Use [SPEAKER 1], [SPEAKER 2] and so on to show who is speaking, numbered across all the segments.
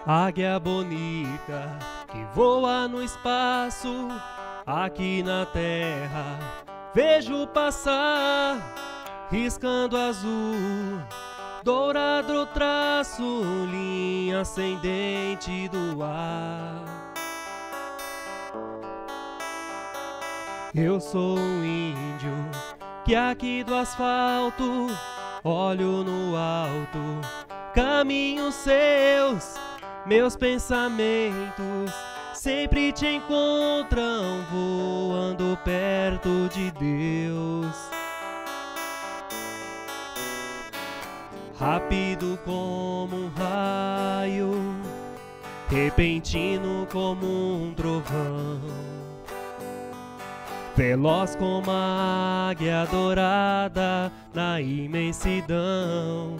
[SPEAKER 1] Águia bonita que voa no espaço, aqui na terra vejo passar, riscando azul, dourado traço, linha ascendente do ar. Eu sou um índio que aqui do asfalto olho no alto, caminhos seus, meus pensamentos sempre te encontram voando perto de Deus. Rápido como um raio, repentino como um trovão, veloz como a águia dourada na imensidão.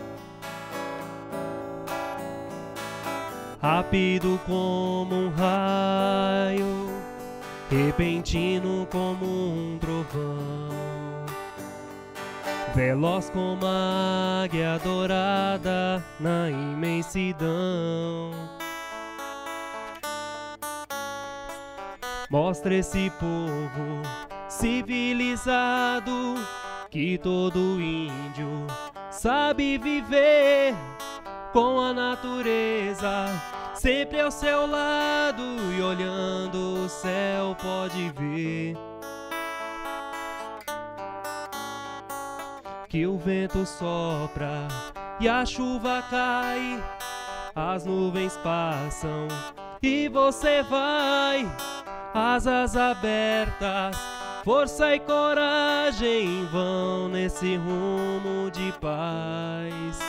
[SPEAKER 1] Rápido como um raio, repentino como um trovão, veloz como a águia dourada na imensidão. Mostra esse povo civilizado que todo índio sabe viver com a natureza sempre ao seu lado, e olhando o céu pode ver que o vento sopra e a chuva cai, as nuvens passam e você vai, asas abertas, força e coragem vão nesse rumo de paz.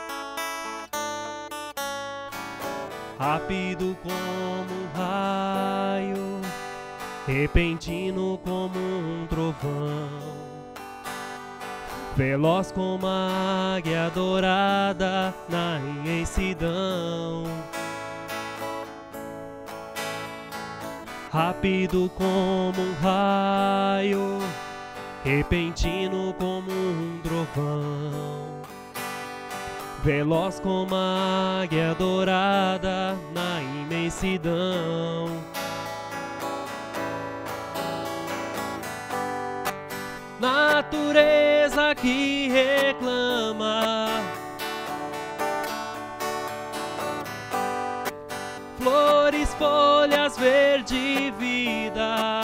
[SPEAKER 1] Rápido como um raio, repentino como um trovão, veloz como a águia dourada na imensidão. Rápido como um raio, repentino como um trovão, veloz como a águia dourada na imensidão. Natureza que reclama, flores, folhas, verde vida,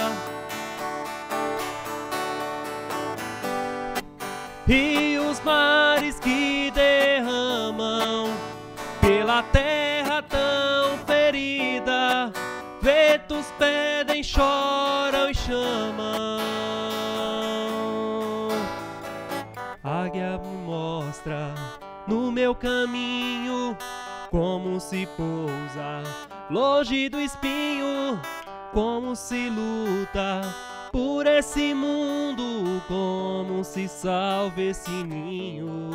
[SPEAKER 1] rios, mares que derramam pela terra tão ferida, ventos pedem, choram e chamam. Águia me mostra no meu caminho como se pousa longe do espinho, como se luta por esse mundo, como se salva esse ninho.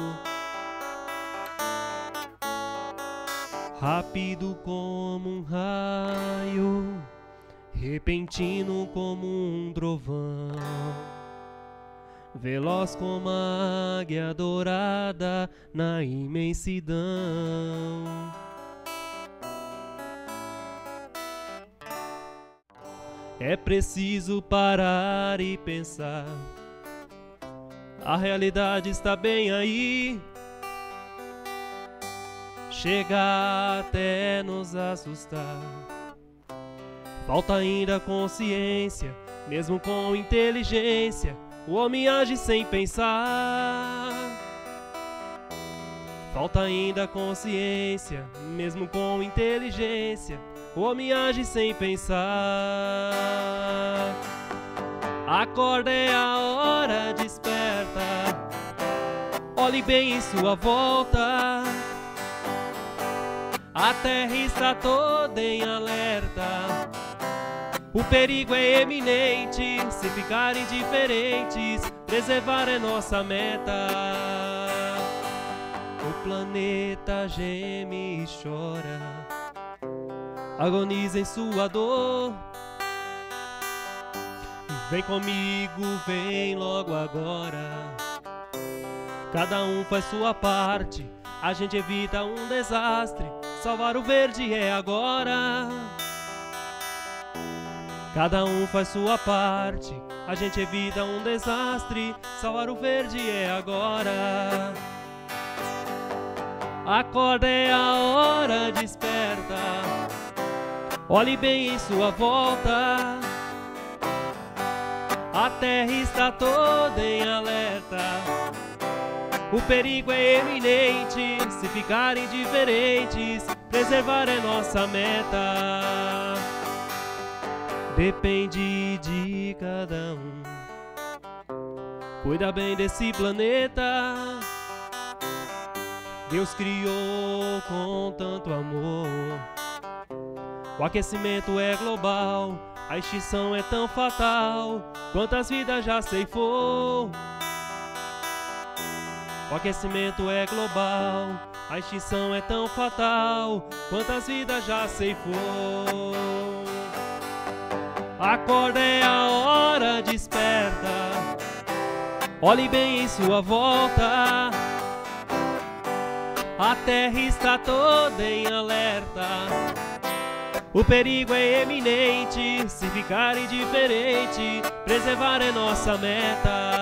[SPEAKER 1] Rápido como um raio, repentino como um trovão, veloz como a águia dourada na imensidão. É preciso parar e pensar, a realidade está bem aí, chega até nos assustar. Falta ainda consciência, mesmo com inteligência, o homem age sem pensar. Falta ainda consciência, mesmo com inteligência, o homem age sem pensar. Acorda, é a hora, desperta, olhe bem em sua volta, a terra está toda em alerta, o perigo é eminente, se ficarem diferentes, preservar é nossa meta. O planeta geme e chora, agoniza em sua dor. Vem comigo, vem logo agora. Cada um faz sua parte, a gente evita um desastre. salvar o verde é agora. Cada um faz sua parte, a gente evita um desastre, salvar o verde é agora. Acorda, é a hora, desperta, olhe bem em sua volta. A terra está toda em alerta, o perigo é eminente. Se ficarem diferentes, preservar é nossa meta. Depende de cada um, cuida bem desse planeta. Deus criou com tanto amor. O aquecimento é global, a extinção é tão fatal. Quantas vidas já ceifou? O aquecimento é global, a extinção é tão fatal. Quantas vidas já ceifou? Acorda, é a hora, desperta, olhe bem em sua volta. A terra está toda em alerta, o perigo é eminente. Se ficarem diferentes, preservar é nossa meta.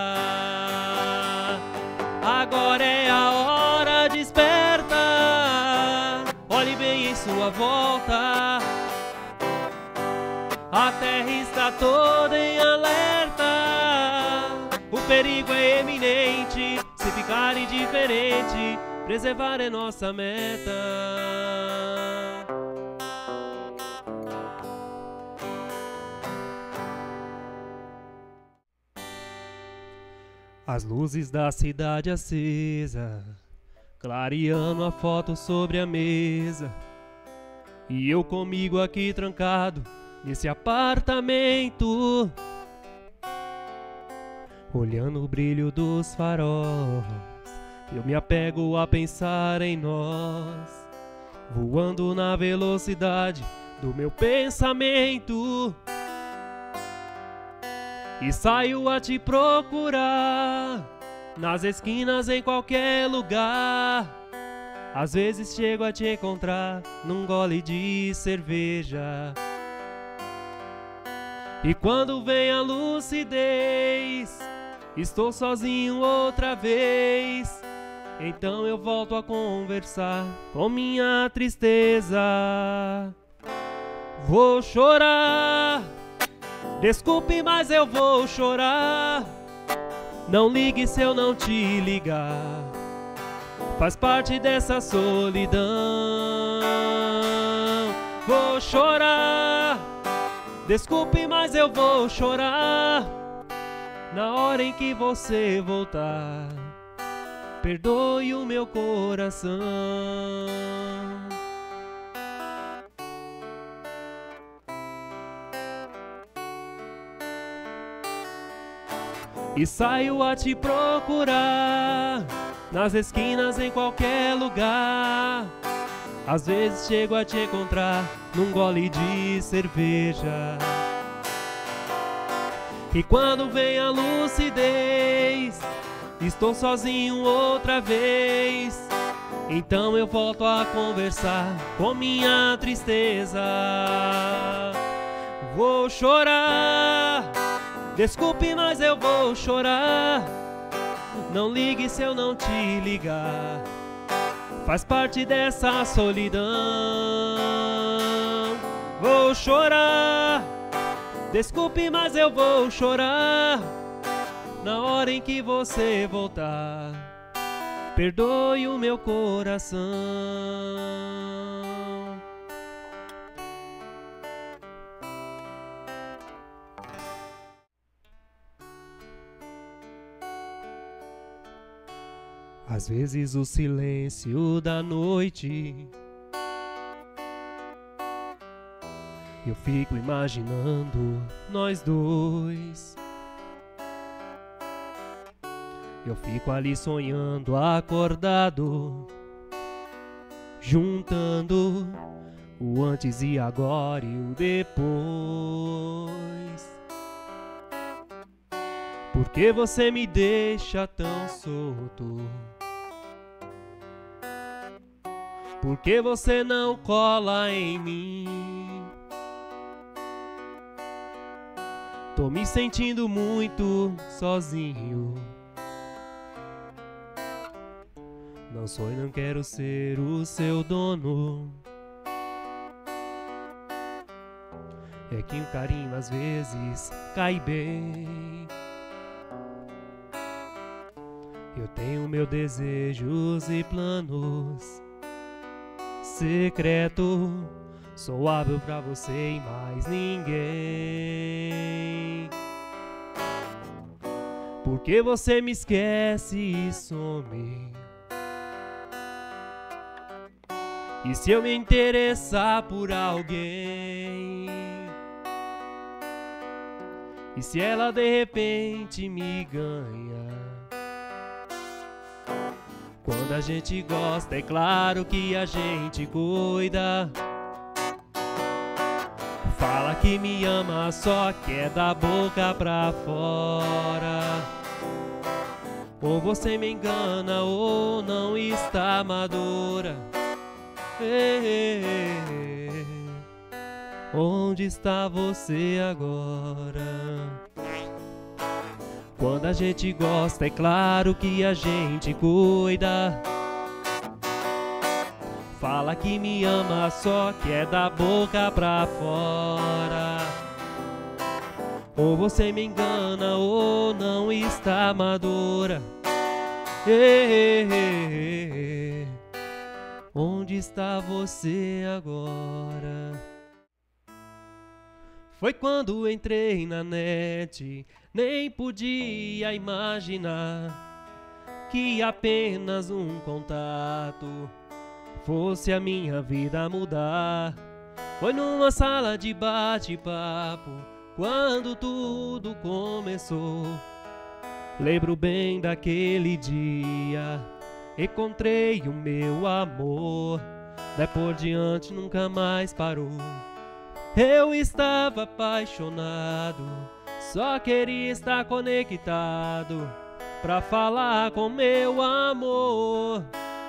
[SPEAKER 1] Agora é a hora, desperta, olhe bem em sua volta. A terra está toda em alerta, o perigo é eminente. Se ficarem diferentes, preservar é nossa meta. As luzes da cidade acesa, clareando a foto sobre a mesa. E eu comigo aqui trancado nesse apartamento, olhando o brilho dos faróis. Eu me apego a pensar em nós, voando na velocidade do meu pensamento. E saio a te procurar, nas esquinas, em qualquer lugar. Às vezes chego a te encontrar num gole de cerveja. E quando vem a lucidez, estou sozinho outra vez. Então eu volto a conversar com minha tristeza. Vou chorar, desculpe, mas eu vou chorar. Não ligue se eu não te ligar, faz parte dessa solidão. Vou chorar, desculpe, mas eu vou chorar. Na hora em que você voltar, perdoe o meu coração. E saio a te procurar, nas esquinas, em qualquer lugar. Às vezes chego a te encontrar num gole de cerveja. E quando vem a lucidez, estou sozinho outra vez. Então eu volto a conversar com minha tristeza. Vou chorar, desculpe, mas eu vou chorar. Não ligue se eu não te ligar, faz parte dessa solidão. Vou chorar, desculpe, mas eu vou chorar. Na hora em que você voltar, perdoe o meu coração. Às vezes o silêncio da noite, eu fico imaginando nós dois. Eu fico ali sonhando acordado, juntando o antes e agora e o depois. Por que você me deixa tão solto? Por que você não cola em mim? Tô me sentindo muito sozinho. Não sou e não quero ser o seu dono. É que o carinho às vezes cai bem. Eu tenho meus desejos e planos secreto. Sou hábil pra você e mais ninguém. Porque você me esquece e some. E se eu me interessar por alguém? E se ela de repente me ganha? Quando a gente gosta, é claro que a gente cuida. Fala que me ama, só quer da boca pra fora. Ou você me engana ou não está madura. Onde está você agora? Quando a gente gosta, é claro que a gente cuida. Fala que me ama, só quer da boca pra fora. Ou você me engana ou não está madura. Onde está você agora? Foi quando entrei na net, nem podia imaginar que apenas um contato fosse a minha vida mudar. Foi numa sala de bate-papo quando tudo começou. Lembro bem daquele dia, encontrei o meu amor. Daí por diante nunca mais parou. Eu estava apaixonado, só queria estar conectado pra falar com meu amor.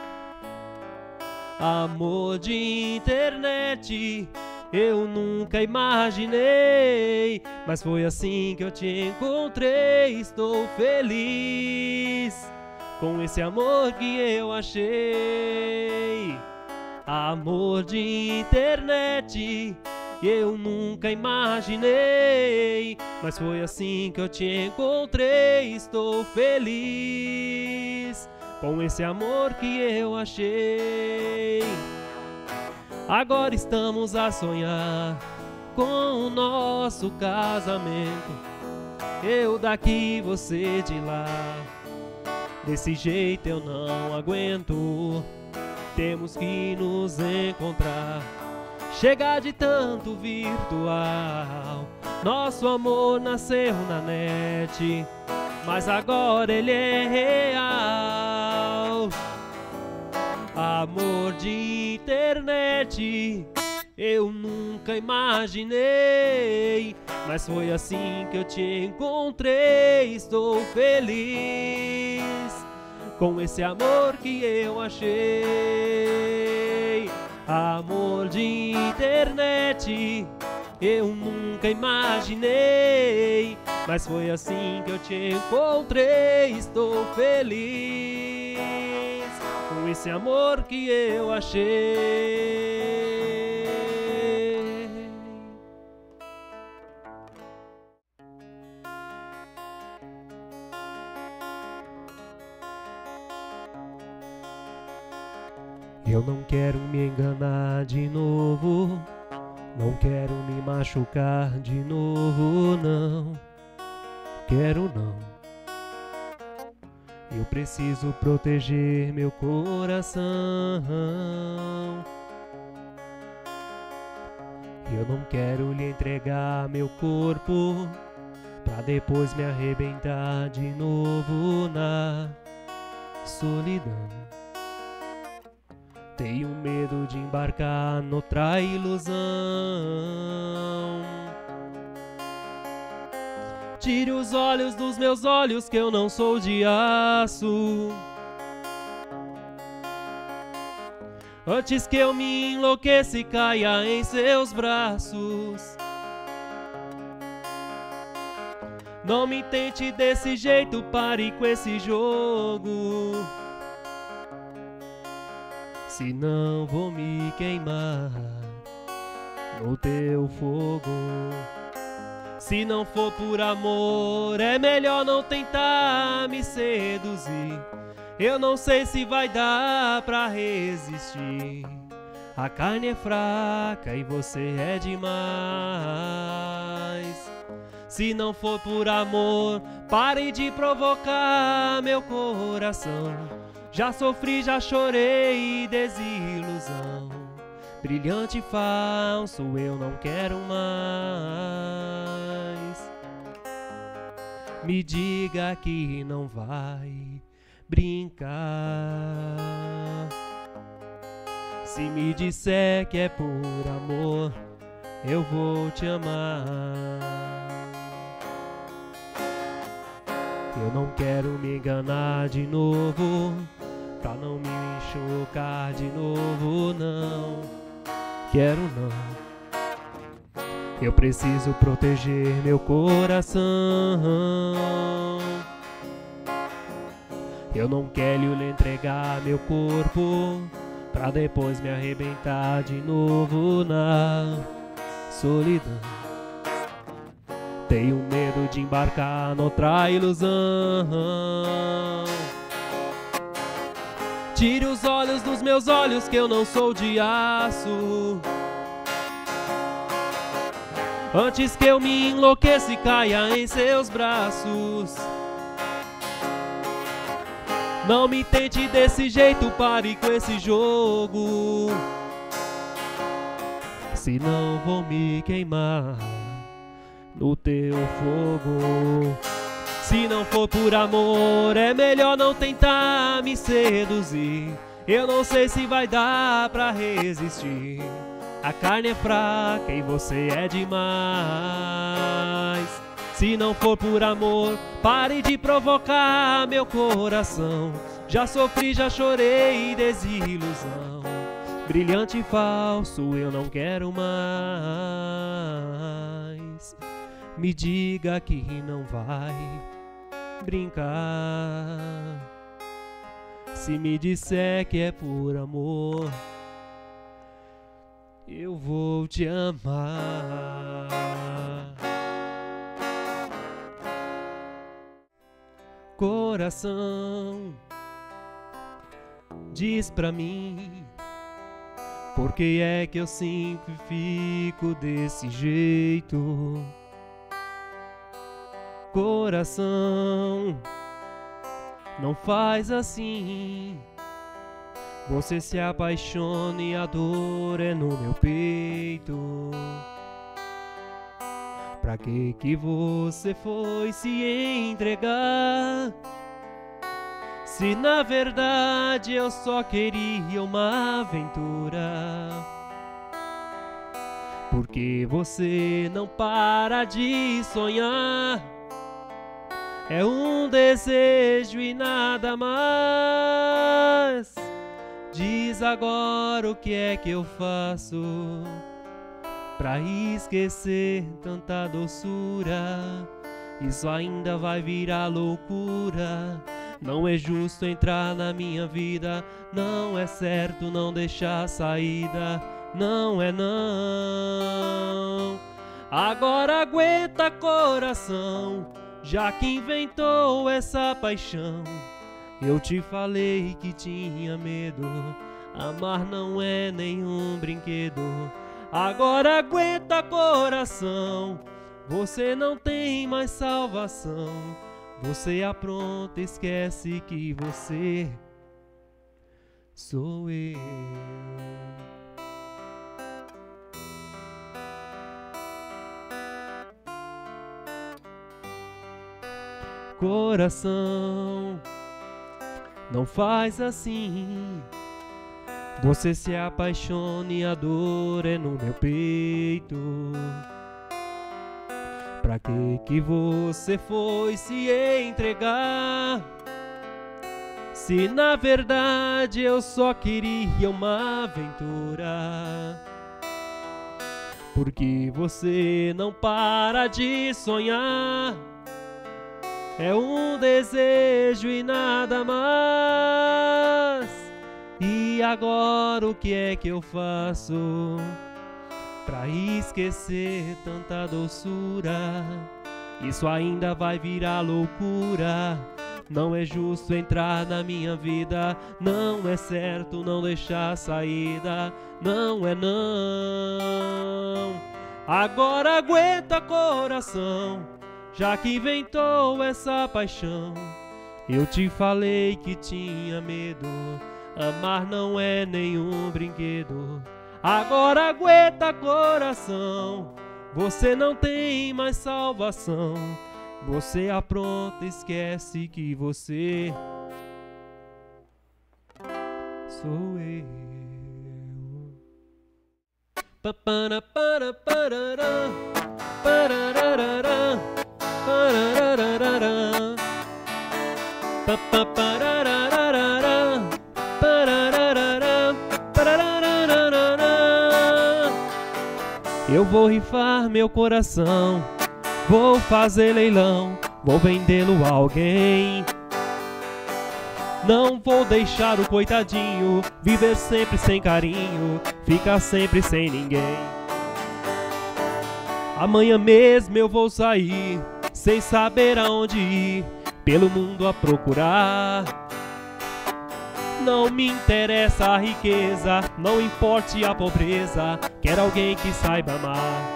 [SPEAKER 1] Amor de internet, eu nunca imaginei, mas foi assim que eu te encontrei. Estou feliz com esse amor que eu achei. Amor de internet, eu nunca imaginei, mas foi assim que eu te encontrei. Estou feliz com esse amor que eu achei. Agora estamos a sonhar com o nosso casamento. Eu daqui, você de lá. Desse jeito eu não aguento. Temos que nos encontrar. Chega de tanto virtual. Nosso amor nasceu na net, mas agora ele é real. Amor de internet, eu nunca imaginei, mas foi assim que eu te encontrei. Estou feliz com esse amor que eu achei. Amor de internet, eu nunca imaginei, mas foi assim que eu te encontrei. Estou feliz com esse amor que eu achei. Eu não quero me enganar de novo, não quero me machucar de novo, não quero não. Eu preciso proteger meu coração. Eu não quero lhe entregar meu corpo pra depois me arrebentar de novo na solidão. Tenho medo de embarcar noutra ilusão. Tire os olhos dos meus olhos, que eu não sou de aço. antes que eu me enlouqueça e caia em seus braços. Não me tente desse jeito, pare com esse jogo, senão vou me queimar no teu fogo. Se não for por amor, é melhor não tentar me seduzir. Eu não sei se vai dar pra resistir. A carne é fraca e você é demais. Se não for por amor, pare de provocar meu coração. Já sofri, já chorei desilusão. Brilhante e falso, eu não quero mais. Me diga que não vai brincar. Se me disser que é por amor, eu vou te amar. Eu não quero me enganar de novo, pra não me chocar de novo, não. Quero não. Eu preciso proteger meu coração. Eu não quero lhe entregar meu corpo, pra depois me arrebentar de novo na solidão. Tenho medo de embarcar noutra ilusão. Tire os olhos dos meus olhos, que eu não sou de aço, antes que eu me enlouqueça e caia em seus braços. Não me tente desse jeito, pare com esse jogo, senão vou me queimar no teu fogo. Se não for por amor, é melhor não tentar me seduzir. Eu não sei se vai dar pra resistir. A carne é fraca e você é demais. Se não for por amor, pare de provocar meu coração. Já sofri, já chorei desilusão. Brilhante e falso, eu não quero mais. Me diga que não vai brincar. Se me disser que é por amor, eu vou te amar. Coração, diz pra mim, por que é que eu sempre fico desse jeito? Coração, não faz assim. Você se apaixona e a dor é no meu peito. Pra que você foi se entregar, se na verdade eu só queria uma aventura? Porque você não para de sonhar, é um desejo e nada mais. Diz agora o que é que eu faço pra esquecer tanta doçura. Isso ainda vai virar loucura. Não é justo entrar na minha vida, não é certo não deixar saída. Não é não. Agora aguenta, coração, já que inventou essa paixão. Eu te falei que tinha medo, amar não é nenhum brinquedo. Agora aguenta, coração, você não tem mais salvação. Você apronta, esquece que você sou eu. Coração, não faz assim. Você se apaixona e a dor é no meu peito. Pra que você foi se entregar, se na verdade eu só queria uma aventura? Porque você não para de sonhar, é um desejo e nada mais. E agora o que é que eu faço pra esquecer tanta doçura? Isso ainda vai virar loucura. Não é justo entrar na minha vida, não é certo não deixar saída, não é não. Agora aguenta, coração, já que inventou essa paixão. Eu te falei que tinha medo, amar não é nenhum brinquedo. Agora aguenta, coração, você não tem mais salvação. Você apronta, esquece que você sou eu. Papara para parará, parararará, parararará, papaparararará, parararará, parararará. Eu vou rifar meu coração, vou fazer leilão, vou vendê-lo a alguém. Não vou deixar o coitadinho viver sempre sem carinho, ficar sempre sem ninguém. Amanhã mesmo eu vou sair, sem saber aonde ir, pelo mundo a procurar. Não me interessa a riqueza, não importe a pobreza, quero alguém que saiba amar.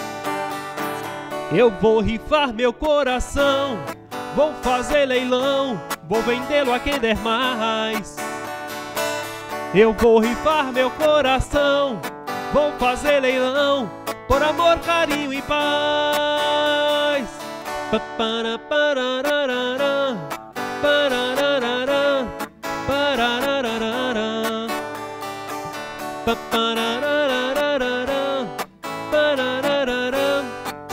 [SPEAKER 1] Eu vou rifar meu coração, vou fazer leilão, vou vendê-lo a quem der mais. Eu vou rifar meu coração, vou fazer leilão, por amor, carinho e paz. Papara parararará, parararará, parararará, paparararará, parararará.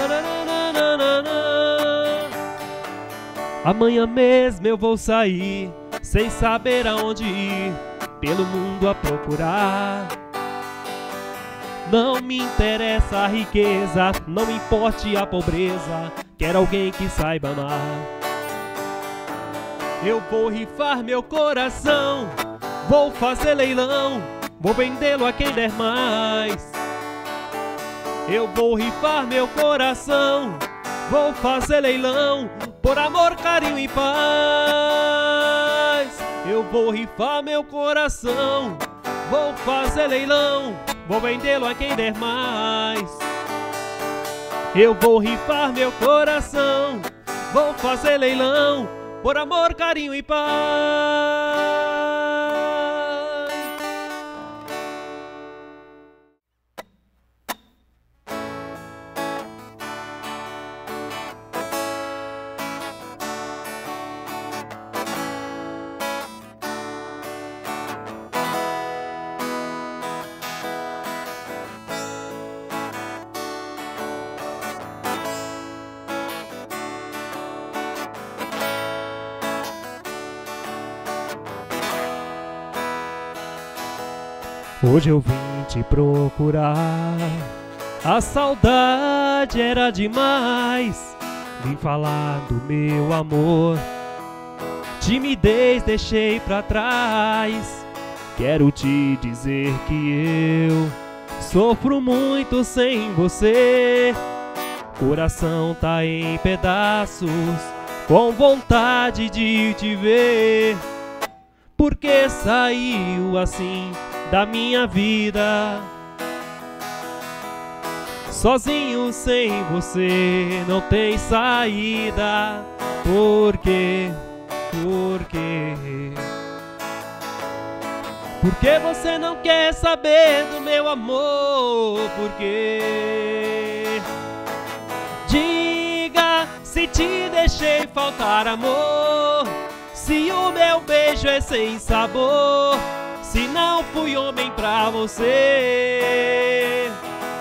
[SPEAKER 1] Amanhã mesmo eu vou sair, sem saber aonde ir, pelo mundo a procurar. Não me interessa a riqueza, não me importe a pobreza, quero alguém que saiba amar. Eu vou rifar meu coração, vou fazer leilão, vou vendê-lo a quem der mais. Eu vou rifar meu coração, vou fazer leilão, por amor, carinho e paz. Eu vou rifar meu coração, vou fazer leilão, vou vendê-lo a quem der mais. Eu vou rifar meu coração, vou fazer leilão, por amor, carinho e paz. Hoje eu vim te procurar, a saudade era demais. Vim falar do meu amor, timidez deixei pra trás. Quero te dizer que eu sofro muito sem você. Coração tá em pedaços, com vontade de te ver. Porque saiu assim da minha vida, sozinho sem você não tem saída. Por quê? Por quê? Por que você não quer saber do meu amor? Por quê? Diga se te deixei faltar amor, se o meu beijo é sem sabor, se não fui homem pra você.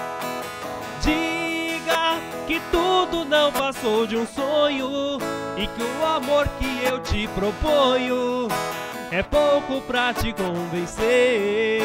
[SPEAKER 1] Diga que tudo não passou de um sonho e que o amor que eu te proponho é pouco pra te convencer.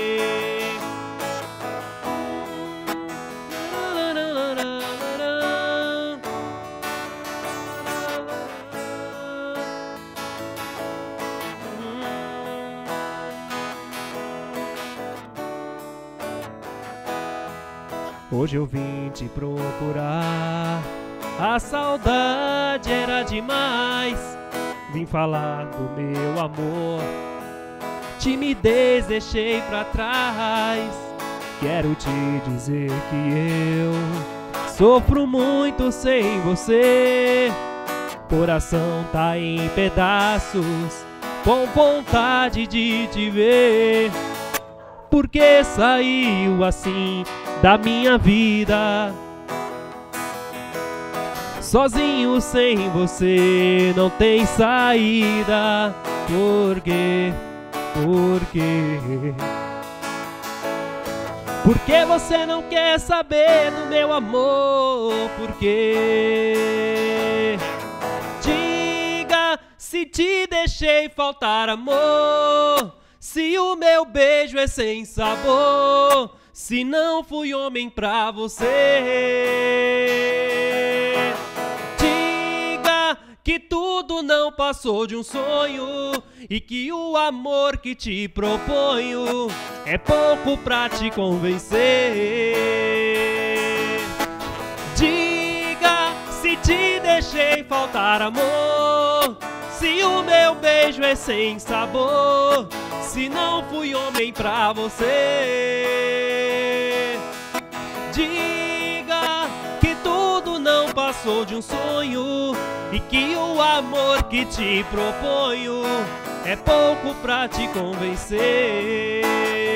[SPEAKER 1] Hoje eu vim te procurar, a saudade era demais. Vim falar do meu amor, timidez deixei pra trás. Quero te dizer que eu sofro muito sem você. Coração tá em pedaços, com vontade de te ver. Por que saiu assim da minha vida? Sozinho sem você não tem saída. Por quê? Por quê? Por que você não quer saber do meu amor? Por quê? Diga se te deixei faltar amor, se o meu beijo é sem sabor, se não fui homem pra você. Diga que tudo não passou de um sonho e que o amor que te proponho é pouco pra te convencer. Diga se te deixei faltar amor, se o meu beijo é sem sabor, se não fui homem pra você. Diga que tudo não passou de um sonho e que o amor que te proponho é pouco pra te convencer.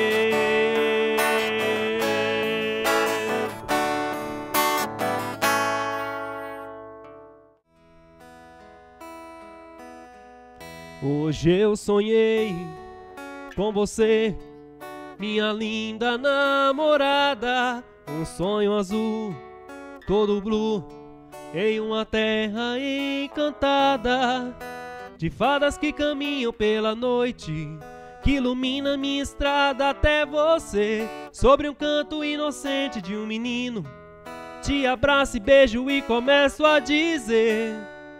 [SPEAKER 1] Hoje eu sonhei com você, minha linda namorada. Um sonho azul, todo blue, em uma terra encantada, de fadas que caminham pela noite, que ilumina minha estrada até você. Sobre um canto inocente de um menino, te abraço e beijo e começo a dizer: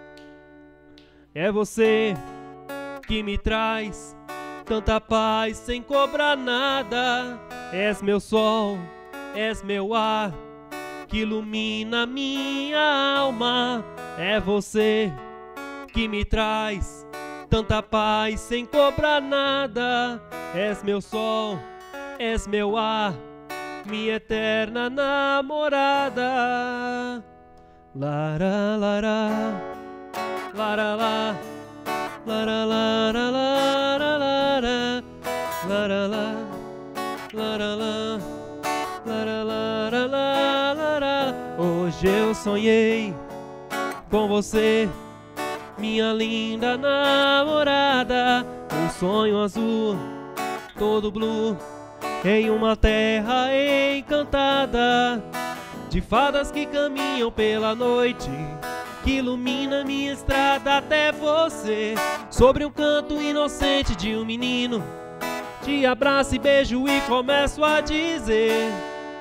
[SPEAKER 1] é você que me traz tanta paz sem cobrar nada. És meu sol, és meu ar, que ilumina minha alma. É você que me traz tanta paz sem cobrar nada. És meu sol, és meu ar, minha eterna namorada. Lara, lara, lara, lara, lara, lara, lara, lara, lara, lara, lara, lara, lara. Hoje eu sonhei com você, minha linda namorada. Um sonho azul, todo blue, em uma terra encantada, de fadas que caminham pela noite, que ilumina minha estrada até você. Sobre um canto inocente de um menino, te abraço e beijo e começo a dizer: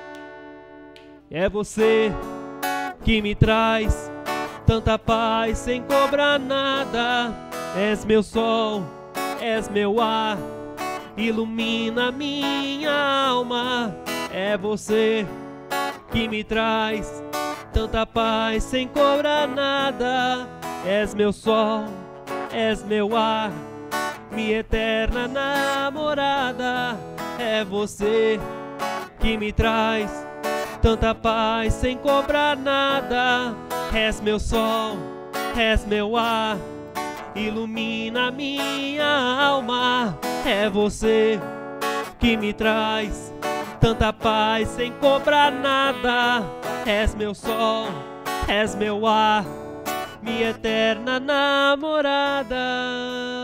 [SPEAKER 1] é você que me traz tanta paz sem cobrar nada. És meu sol, és meu ar, ilumina minha alma. É você que me traz tanta paz sem cobrar nada. És meu sol, és meu ar, minha eterna namorada. É você que me traz tanta paz sem cobrar nada. És meu sol, és meu ar, ilumina minha alma. É você que me traz tanta paz sem cobrar nada. És meu sol, és meu ar, minha eterna namorada.